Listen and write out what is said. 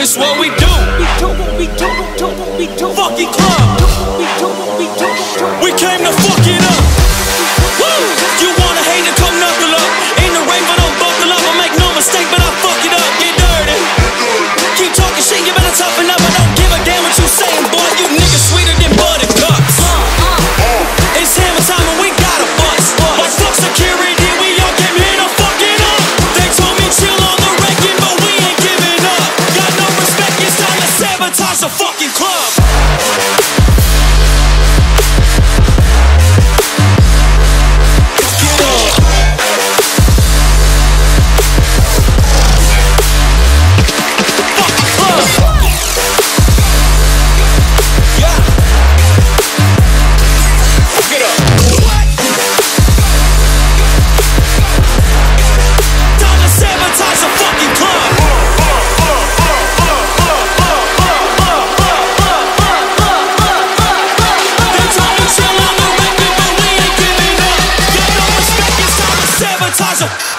This what we do. Fucking club. We came to fuck it up. Woo! You wanna hate it, come knuckle up. Ain't no rain, but don't buckle up. I make no mistake, but I fuck it up. Get dirty. Keep talking shit, you better toughen up. I don't give a damn what you saying, boy. You niggas sweeter than buttercups. It's hammer time and we got a bust. But fuck security, we all came here to fuck it up. They told me chill on the wrecking, but we ain't giving up. Got no respect, it's time to sabotage the fucking club. Sabotage